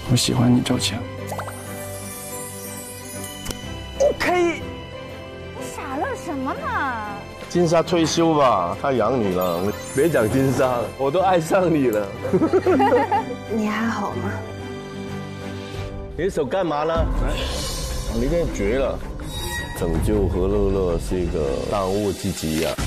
我喜欢你，赵强。 OK。 你傻乐什么呢？ 金莎退休吧，她养你了。别讲金莎了，我都爱上你了。 你还好吗？ 你的手干嘛呢？你这绝了！拯救何乐乐是一个当务之急呀。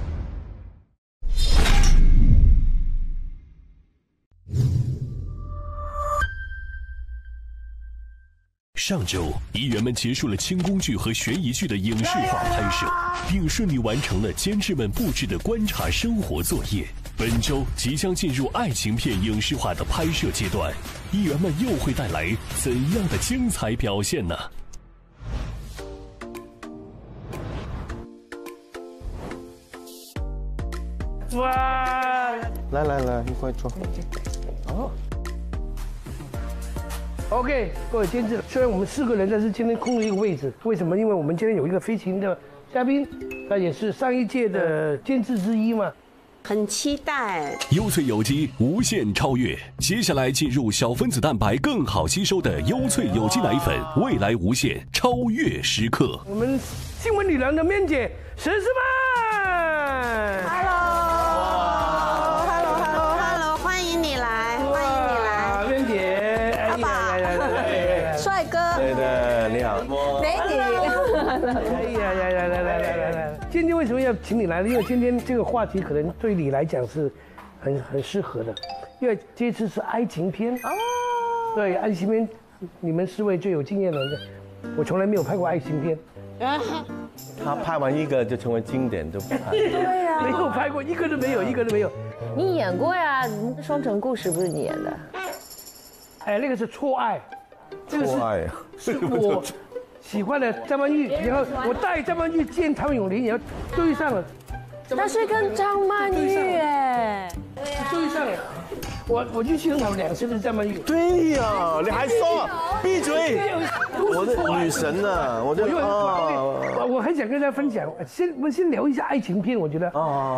上周，艺员们结束了轻宫剧和悬疑剧的影视化拍摄，并顺利完成了监制们布置的观察生活作业。本周即将进入爱情片影视化的拍摄阶段，艺员们又会带来怎样的精彩表现呢？ 哇！ 来，你快坐。 哦。OK， 各位监制，虽然我们4个人，但是今天空了一个位置，为什么？因为我们今天有一个飞行的嘉宾，他也是上一届的监制之一嘛。 很期待。 优萃有机无限超越，接下来进入小分子蛋白更好吸收的优萃有机奶粉，未来无限超越时刻。 我们新闻女郎的面姐佘诗曼 ，Hello，欢迎你来，欢迎你来， 面姐， 爸爸，帅哥， 对，你好， 美女。 来，今天为什么要请你来呢？因为今天这个话题可能对你来讲是很适合的，因为这次是爱情片哦。对，爱情片，你们4位最有经验的人，我从来没有拍过爱情片。 他拍完一个就成为经典，都不拍。 对啊， 没有拍过，一个都没有。 你演过呀，《双城故事》不是你演的？ 哎，那个是错爱，这个错爱是我喜欢的张曼玉，然后我带张曼玉见唐咏麟，然后对上了。 那是跟张曼玉哎， 对上了。我就欣赏2次的张曼玉。 对呀，你还说闭嘴！我的女神呢？ 我很想跟大家分享，我们先聊一下爱情片，我觉得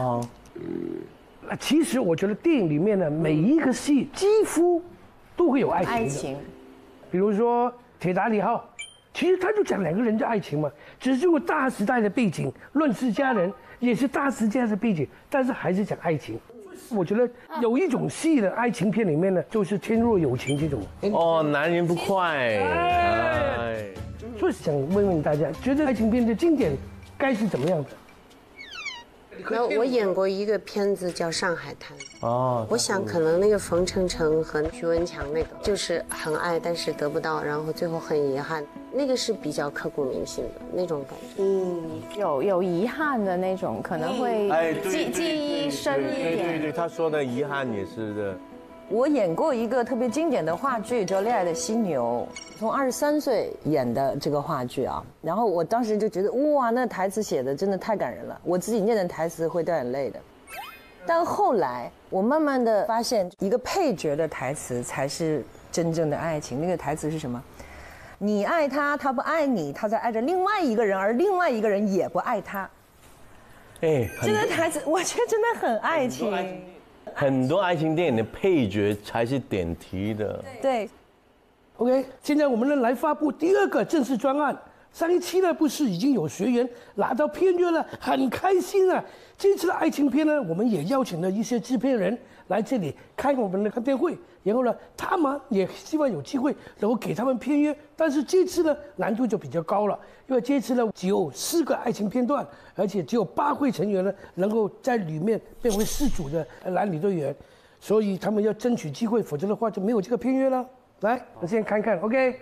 其实我觉得电影里面的每一个戏几乎都会有爱情，比如说《铁达尼号》，其实他就讲2个人的爱情嘛，只是用大时代的背景，《乱世佳人》也是大时代的背景，但是还是讲爱情。我觉得有一种戏的爱情片里面呢，就是天若有情这种。 哦，男人不快。 所以想问问大家，觉得爱情片的经典该是怎么样的？ 那我演过一个片子叫《上海滩》 哦， 我想可能那个冯程程和徐文强那个就是很爱，但是得不到，然后最后很遗憾，那个是比较刻骨铭心的那种感觉。 有遗憾的那种，可能会记忆深一点。 对，他说的遗憾也是的。 我演过一个特别经典的话剧，叫《恋爱的犀牛》，从23岁演的这个话剧啊。然后我当时就觉得，哇，那台词写的真的太感人了，我自己念的台词会掉眼泪的。但后来我慢慢的发现，一个配角的台词才是真正的爱情。那个台词是什么？你爱他，他不爱你，他在爱着另外一个人，而另外一个人也不爱他。 哎， 这个台词我觉得真的很爱情。 很多爱情电影的配角才是点题的。 对。 OK， 现在我们呢来发布第2个正式专案。上一期呢不是已经有学员拿到片约了，很开心啊。这次的爱情片呢，我们也邀请了一些制片人来这里开我们的看片会，然后呢，他们也希望有机会能够给他们片约。但是这次呢难度就比较高了，因为这次呢只有4个爱情片段，而且只有8位成员呢能够在里面变为4组的男女队员，所以他们要争取机会，否则的话就没有这个片约了。来，我先看看 ，OK。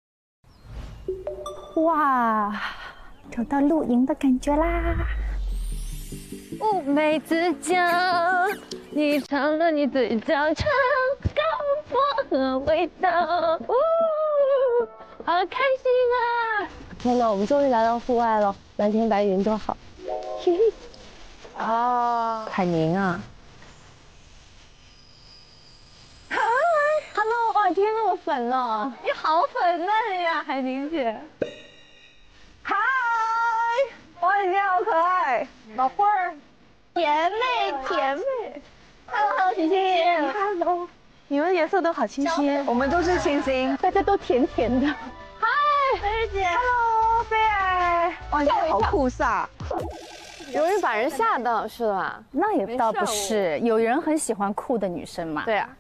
哇，找到露营的感觉啦！乌梅子酱，你尝了你嘴角尝高薄荷味道，好开心啊！天哪，我们终于来到户外了，蓝天白云多好。啊，海宁啊！嗨 ，Hello， 哇，天那么粉哦，你好粉嫩呀，海宁姐。嗨，哇，你今天好可爱，宝贝儿，甜妹甜妹。Hello， 姐姐。Hello。 你们颜色都好清新， 我们都是清新， 大家都甜甜的。嗨，菲儿姐 ，Hello，菲儿，哇，你好酷飒， 容易把人吓到是吧？ 那也倒不是，有人很喜欢酷的女生嘛。 对啊。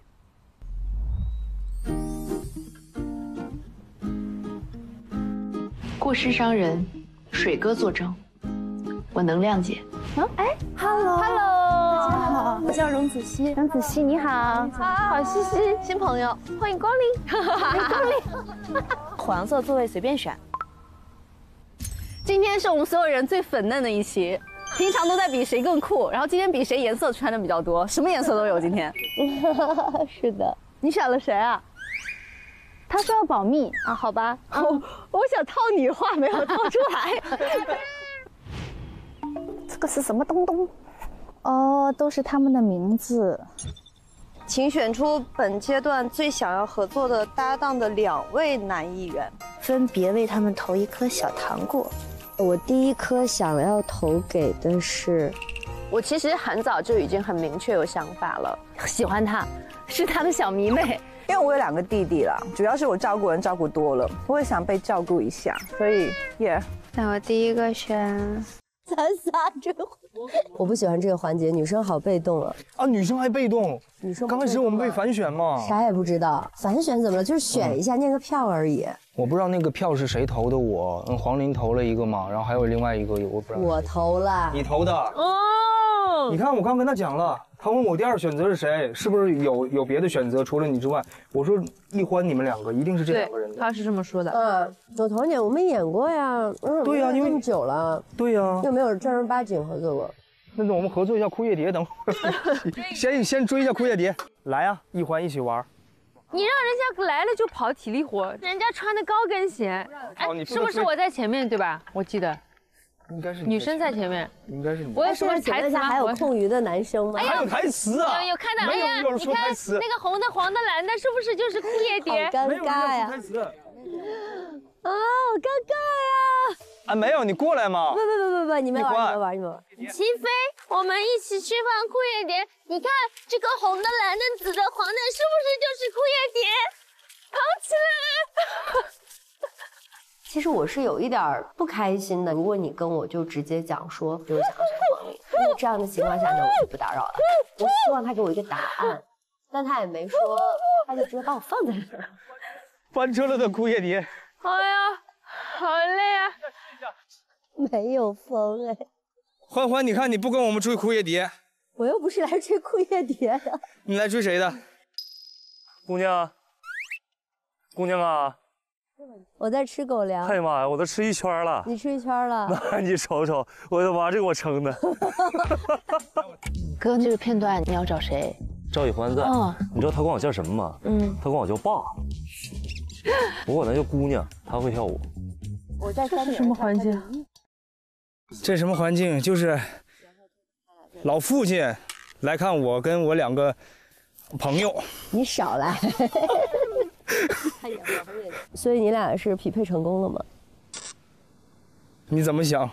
过失伤人，水哥作证，我能谅解。 哎 ，Hello，大家好，我叫荣子熙。荣子熙，你好。 好，西西，新朋友，欢迎光临。欢迎光临。 黄色座位随便选。今天是我们所有人最粉嫩的一期，平常都在比谁更酷，然后今天比谁颜色穿的比较多，什么颜色都有今天。 是的， 你选了谁啊？他说要保密啊，好吧。我想套你话，没有套出来。这个是什么东东？哦，都是他们的名字。 请选出本阶段最想要合作的搭档的2位男艺员， 分别为他们投一颗小糖果。我第一颗想要投给的是， 我其实很早就已经很明确有想法了， 喜欢他，是他的小迷妹。 因为我有2个弟弟啦，主要是我照顾人照顾多了，我也想被照顾一下，所以耶。 那我第一个选咱仨这个，我不喜欢这个环节，女生好被动啊！ 啊，女生还被动？ 女生刚开始我们被反选嘛， 啥也不知道，反选怎么了？就是选一下念个票而已。 我不知道那个票是谁投的我，黄龄投了一个嘛，然后还有另外一个我不知道。 我投了。 你投的？哦。你看我刚跟他讲了，他问我第2选择是谁，是不是有别的选择除了你之外？我说一欢你们2个一定是这2个人的。 他是这么说的。 我投你，我们演过呀。 对呀，因为这么久了。 对呀。 又没有正儿八经合作过。 那我们合作一下枯叶蝶，等会儿先追一下枯叶蝶。来呀，一欢一起玩。 你让人家来了就跑体力活，人家穿的高跟鞋。哎，是不是我在前面对吧？我记得。 应该是女生在前面， 应该是你。 我有什么台词吗？还有空余的男生吗？ 还有台词啊！ 有看到，哎呀，你看那个红的、黄的、蓝的，是不是就是枯叶蝶？ 好尴尬呀！啊，好尴尬呀！ 啊，没有，你过来嘛！ 不，你们玩。 齐飞，我们一起去放枯叶蝶。你看这个红的、蓝的、紫的、黄的，是不是就是枯叶蝶？跑起来！ 其实我是有一点不开心的，如果你跟我就直接讲说我想要选黄龄，那这样的情况下呢，我就不打扰了。我希望他给我一个答案，但他也没说，他就直接把我放在这儿。 翻车了的枯叶蝶。 哎呀，好累啊！ 没有风哎。 欢，你看你不跟我们追枯叶蝶， 我又不是来追枯叶蝶的。 你来追谁的？ 姑娘啊！ 我在吃狗粮。 哎呀妈呀，我都吃1圈了。 你吃1圈了？ 那你瞅瞅，我的妈，这给我撑的。 哥，这个片段你要找谁？ 赵以欢在。你知道他管我叫什么吗？他管我叫爸。我管他叫姑娘，他会跳舞。 我在这是什么环境？ 这什么环境？就是老父亲来看我跟我2个朋友。 你少来。所以你俩是匹配成功了吗？ 你怎么想？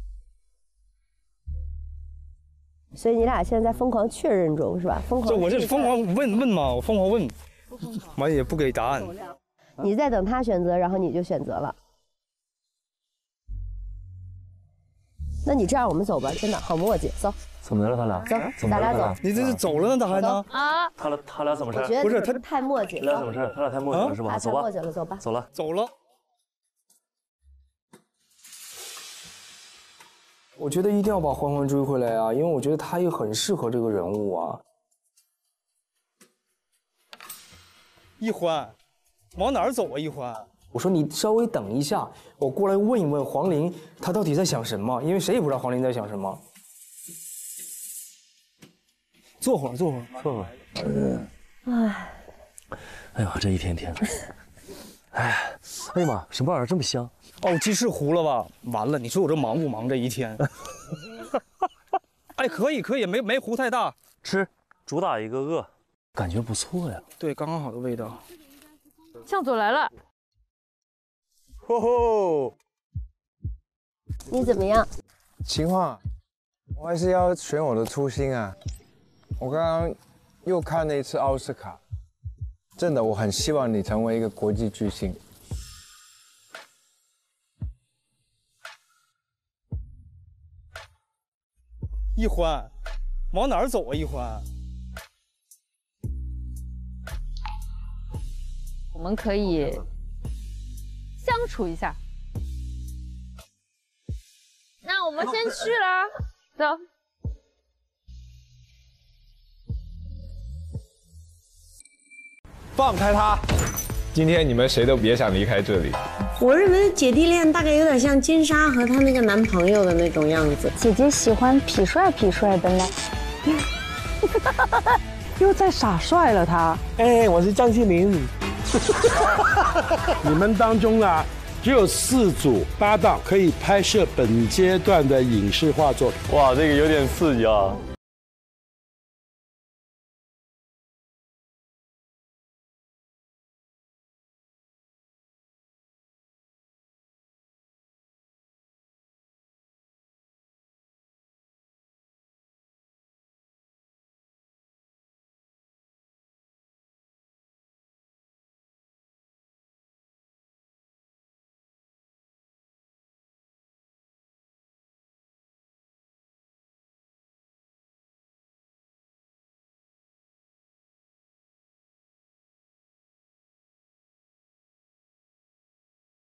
所以你俩现在在疯狂确认中是吧？疯狂。 我这疯狂问嘛，我疯狂问，完也不给答案。 你在等他选择，然后你就选择了。那你这样我们走吧，真的好磨叽，走。 怎么的了他俩？ 走，咱俩走。 你这是走了呢，他还呢？ 啊！ 他俩怎么事？ 我觉得不是他太磨叽了。 他俩怎么事？他俩太磨叽了是吧？走吧。 太磨叽了，走吧。 走了。我觉得一定要把欢追回来啊，因为我觉得他也很适合这个人物啊。一欢，往哪儿走啊？一欢，我说你稍微等一下，我过来问一问黄龄，她到底在想什么？因为谁也不知道黄龄在想什么。坐会儿。 哎呀，这一天天的，哎呀妈，什么玩意儿这么香？ 哦，鸡翅糊了吧？完了，你说我这忙不忙这一天？哎，可以，没糊太大， 吃，主打一个饿，感觉不错呀。 对，刚刚好的味道。 向左来了。 吼！ 你怎么样？ 秦昊，我还是要选我的初心啊！我刚刚又看了一次奥斯卡，真的，我很希望你成为一个国际巨星。 一欢，往哪儿走啊？一欢， 我们可以相处一下。那我们先去啦，走。 放开他！今天你们谁都别想离开这里。 我认为姐弟恋大概有点像金莎和她那个男朋友的那种样子。 姐姐喜欢痞帅的嘞。 又在耍帅了他。 哎，我是张庆林。你们当中啊，只有4组搭档可以拍摄本阶段的影视画作。 哇，这个有点刺激啊！